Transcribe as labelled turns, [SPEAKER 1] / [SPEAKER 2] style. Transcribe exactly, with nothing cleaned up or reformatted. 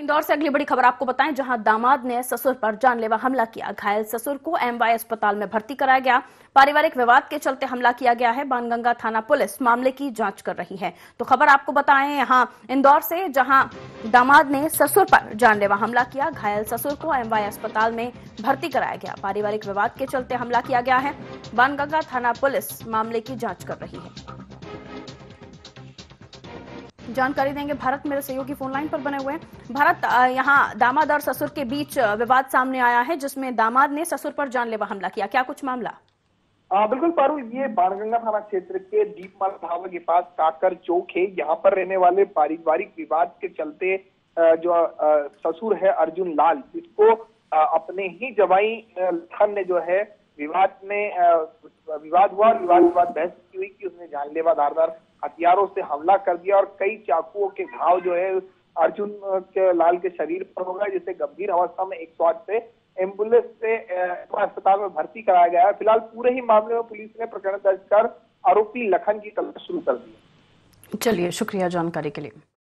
[SPEAKER 1] इंदौर से अगली बड़ी खबर आपको बताएं, जहां दामाद ने ससुर पर जानलेवा हमला किया। घायल ससुर को एमवाय अस्पताल में भर्ती कराया गया। पारिवारिक विवाद के चलते हमला किया गया है। बाणगंगा थाना पुलिस मामले की जांच कर रही है। तो खबर आपको बताएं यहां इंदौर से, जहां दामाद ने ससुर पर जानलेवा हमला किया। घायल ससुर को एमवाय अस्पताल में भर्ती कराया गया। पारिवारिक विवाद के चलते हमला किया गया है। बाणगंगा थाना पुलिस मामले की जांच कर रही है। जानकारी देंगे भारत, मेरे सहयोगी फोन लाइन पर बने हुए हैं। भारत, यहाँ दामाद और ससुर के बीच विवाद सामने आया है, जिसमें दामाद ने ससुर पर जानलेवा हमला किया। क्या कुछ मामला?
[SPEAKER 2] आ, बिल्कुल पारू, ये बाणगंगा थाना क्षेत्र के दीपमाल ढाबा के पास काकर चौक है। यहाँ पर रहने वाले पारिवारिक विवाद के चलते जो ससुर है अर्जुन लाल, जिसको अपने ही जवाई लखन ने जो है विवाद में विवाद हुआ विवाद के बाद बहस की हुई कि उसने जानलेवा धारदार हथियारों से हमला कर दिया और कई चाकुओं के घाव जो है अर्जुन के लाल के शरीर पर हो गए, जिसे गंभीर अवस्था में एक सौ आठ से एम्बुलेंस से अस्पताल में भर्ती कराया गया है। फिलहाल पूरे ही मामले में पुलिस ने प्रकरण दर्ज कर आरोपी लखन की तलाश शुरू कर दी।
[SPEAKER 1] चलिए, शुक्रिया जानकारी के लिए।